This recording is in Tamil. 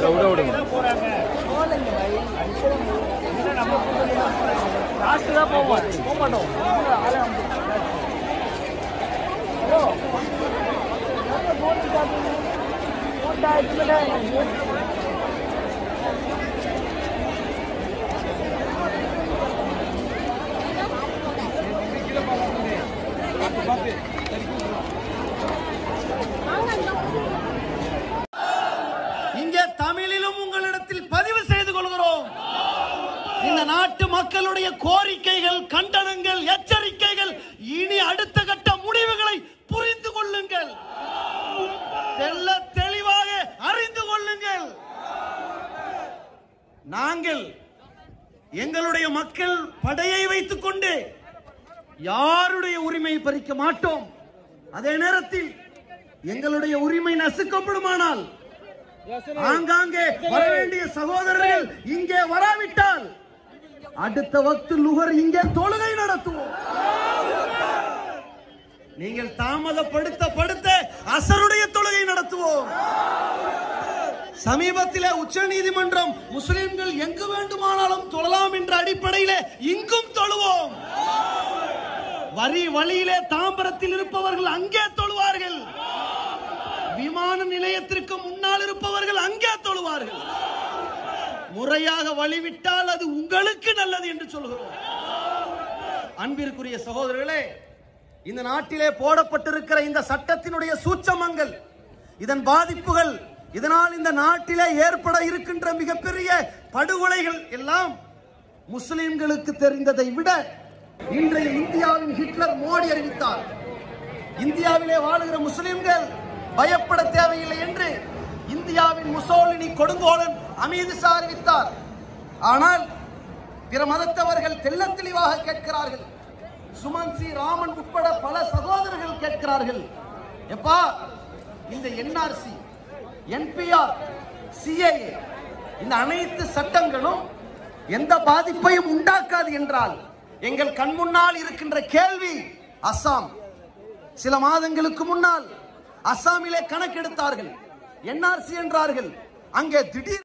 இங்கே தமிழிலும் உங்களிடத்தில் பதிவு செய்து கொள்கிறோம். இந்த நாட்டு மக்களுடைய கோரிக்கைகள், கண்டனங்கள், எச்சரிக்கைகள், இனி அடுத்த கட்ட முடிவுகளை புரிந்து கொள்ளுங்கள், தெளிவாக அறிந்து கொள்ளுங்கள். நாங்கள் எங்களுடைய மக்கள் படையை வைத்துக் கொண்டு யாருடைய உரிமையை பறிக்க மாட்டோம். அதே நேரத்தில் எங்களுடைய உரிமை நசுக்கப்படுமானால் ஆங்காங்கே வர வேண்டிய சகோதரர்கள் இங்கே வராவிட்டால் அடுத்த வக்து லுகர் இங்கே தொழுகை நடத்துவோம். நீங்கள் தாமதப்படுத்த அசருடைய தொழுகை நடத்துவோம். சமீபத்திலே உச்ச நீதிமன்றம் முஸ்லிம்கள் எங்கு வேண்டுமானாலும் தொழலாம் என்ற அடிப்படையிலே இங்கும் தொழுவோம். வழியிலே தாம்பரத்தில் இருப்பவர்கள் அங்கே தொழுவார்கள், விமான நிலையத்திற்கு முன்னால் இருப்பவர்கள் அங்கே தொழுவார்கள். முறையாக வழிவிட்டால் அது உங்களுக்கு நல்லது என்று சொல்கிறோம். அன்பிற்குரிய சகோதரர்களே, இந்த நாட்டிலே போடப்பட்டிருக்கிற இந்த சட்டத்தினுடைய சூட்சமங்கள், இதன் பாதிப்புகள், இதனால் இந்த நாட்டிலே ஏற்பட இருக்கின்ற மிகப்பெரிய படுகொலைகள் எல்லாம் முஸ்லிம்களுக்கு தெரிந்ததை விட இன்றைய இந்தியாவின் ஹிட்லர் மோடி அறிவித்தார். இந்தியாவிலே வாழுகிற முஸ்லிம்கள் பயப்பட தேவையில்லை என்று இந்தியாவின் முசோலினி கொடுங்கோலன் அமீத்ஷா அறிவித்தார். ஆனால் பிற மதத்தவர்கள் தெள்ளத் தெளிவாக கேட்கிறார்கள். சுமன் சி ராமன் உட்பட பல சகோதரர்கள் கேட்கிறார்கள், எப்பா இந்த NRC, NPR, CAA இந்த அனைத்து சட்டங்களும் எந்த பாதிப்பையும் உண்டாக்காது என்றால் எங்கள் கண் முன்னால் இருக்கின்ற கேள்வி அசாம். சில மாதங்களுக்கு முன்னால் அசாமிலே கணக்கெடுத்தார்கள், NRC என்றார்கள். அங்கே திடீர்